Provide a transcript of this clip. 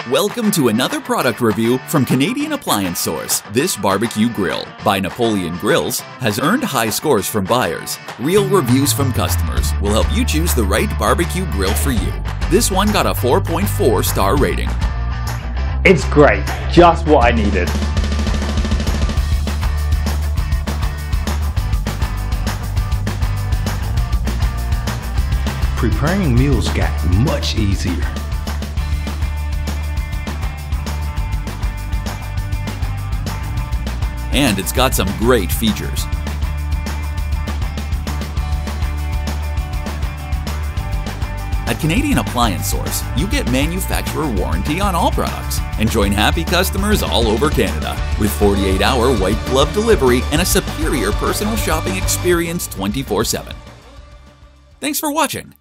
Welcome to another product review from Canadian Appliance Source. This barbecue grill, by Napoleon Grills, has earned high scores from buyers. Real reviews from customers will help you choose the right barbecue grill for you. This one got a 4.4-star rating. It's great, just what I needed. Preparing meals got much easier. And it's got some great features. At Canadian Appliance Source, you get manufacturer warranty on all products and join happy customers all over Canada with 48-hour white glove delivery and a superior personal shopping experience 24/7. Thanks for watching.